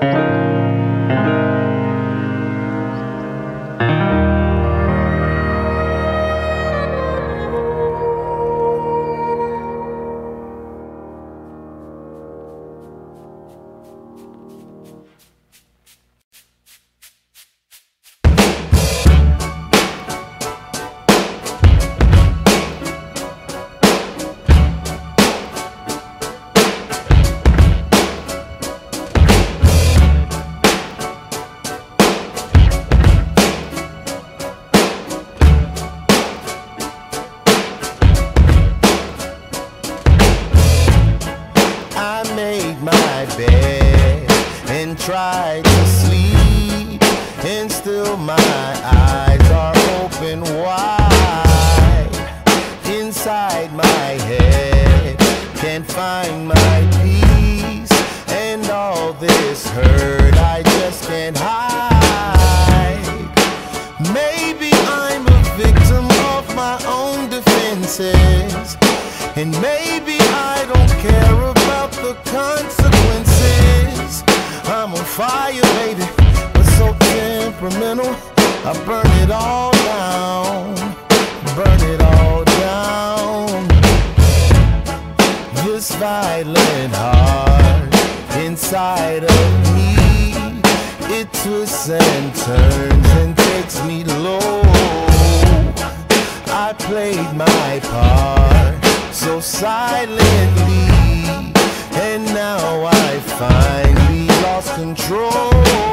Try to sleep, and still my eyes are open wide. Inside my head, can't find my peace, and all this hurt I just can't hide. Maybe I'm a victim of my own defenses, and maybe I don't care about the consequences. I'm on fire, baby, but so temperamental. I burn it all down, burn it all down. This violent heart inside of me, it twists and turns and takes me low. I played my part so silently, and now I finally lost control.